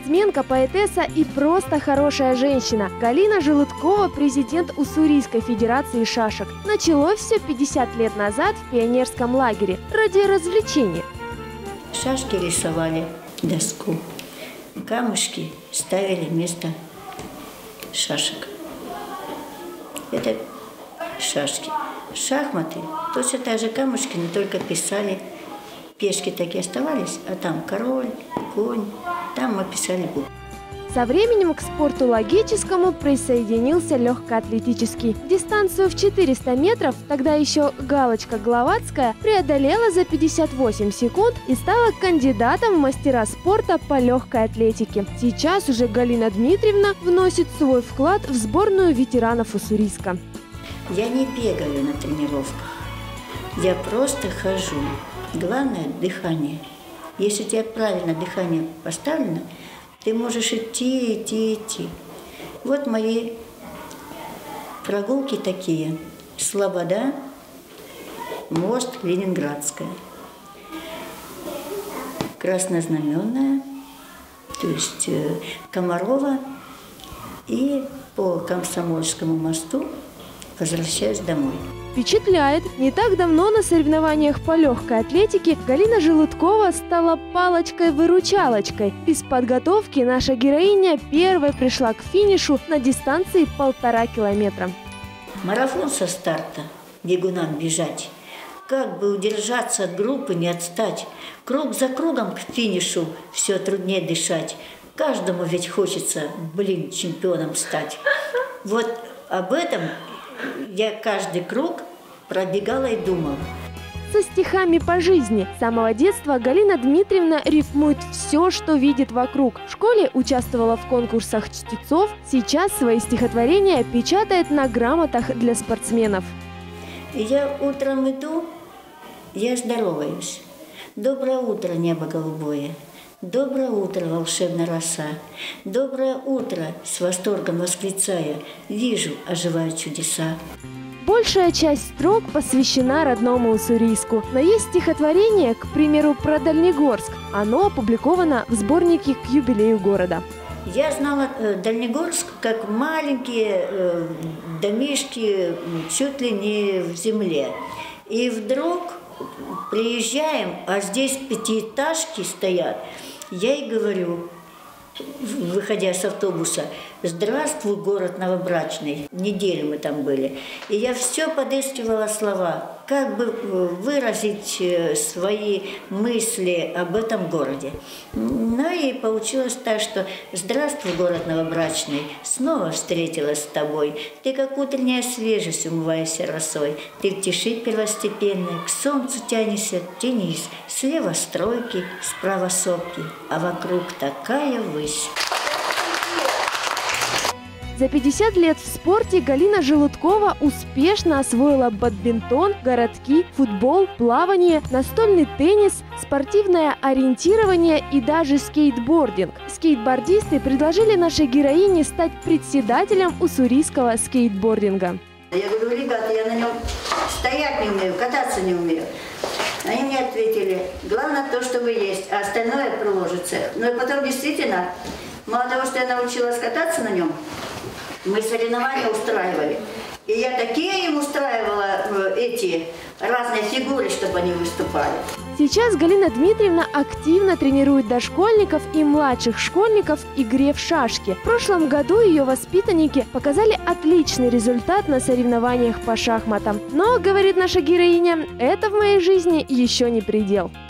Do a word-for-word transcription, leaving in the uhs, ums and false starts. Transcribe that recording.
спортсменка, поэтесса и просто хорошая женщина. Галина Желудкова – президент Уссурийской федерации шашек. Началось все пятьдесят лет назад в пионерском лагере ради развлечения. Шашки рисовали доску, камушки ставили вместо шашек. Это шашки. Шахматы точно так же камушки, но только писали. Пешки такие оставались, а там король, конь, там мы писали буквы. Со временем к спорту логическому присоединился легкоатлетический. Дистанцию в четыреста метров, тогда еще Галочка Гловацкая, преодолела за пятьдесят восемь секунд и стала кандидатом в мастера спорта по легкой атлетике. Сейчас уже Галина Дмитриевна вносит свой вклад в сборную ветеранов Уссурийска. Я не бегаю на тренировках, я просто хожу. Главное – дыхание. Если у тебя правильно дыхание поставлено, ты можешь идти, идти, идти. Вот мои прогулки такие. Слобода, мост, Ленинградская. Краснознаменная, то есть Комарова. И по Комсомольскому мосту возвращаюсь домой. Впечатляет! Не так давно на соревнованиях по легкой атлетике Галина Желудкова стала палочкой-выручалочкой. Без подготовки наша героиня первой пришла к финишу на дистанции полтора километра. Марафон со старта, бегунам бежать. Как бы удержаться от группы, не отстать. Круг за кругом к финишу все труднее дышать. Каждому ведь хочется, блин, чемпионом стать. Вот об этом я каждый круг пробегала и думала. Со стихами по жизни. С самого детства Галина Дмитриевна рифмует все, что видит вокруг. В школе участвовала в конкурсах чтецов. Сейчас свои стихотворения печатает на грамотах для спортсменов. Я утром иду, я здороваюсь. Доброе утро, небо голубое. Доброе утро, волшебная роса. Доброе утро, с восторгом восклицая, вижу, оживают чудеса. Большая часть строк посвящена родному Уссурийску. Но есть стихотворение, к примеру, про Дальнегорск. Оно опубликовано в сборнике к юбилею города. Я знала э, Дальнегорск как маленькие э, домишки, чуть ли не в земле. И вдруг приезжаем, а здесь пятиэтажки стоят. Я ей говорю, выходя с автобуса: здравствуй, город новобрачный. Неделю мы там были. И я все подыскивала слова, как бы выразить свои мысли об этом городе. Ну и получилось так, что здравствуй, город новобрачный, снова встретилась с тобой. Ты как утренняя свежесть, умываешься росой. Ты в тиши первостепенной, к солнцу тянешься, тянись. Слева стройки, справа сопки, а вокруг такая высь. За пятьдесят лет в спорте Галина Желудкова успешно освоила бадминтон, городки, футбол, плавание, настольный теннис, спортивное ориентирование и даже скейтбординг. Скейтбордисты предложили нашей героине стать председателем уссурийского скейтбординга. Я говорю: ребята, я на нем стоять не умею, кататься не умею. Они мне ответили: главное то, что вы есть, а остальное приложится. Ну и потом действительно, мало того, что я научилась кататься на нем, мы соревнования устраивали. И я такие им устраивала эти разные фигуры, чтобы они выступали. Сейчас Галина Дмитриевна активно тренирует дошкольников и младших школьников игре в шашки. В прошлом году ее воспитанники показали отличный результат на соревнованиях по шахматам. Но, говорит наша героиня, это в моей жизни еще не предел.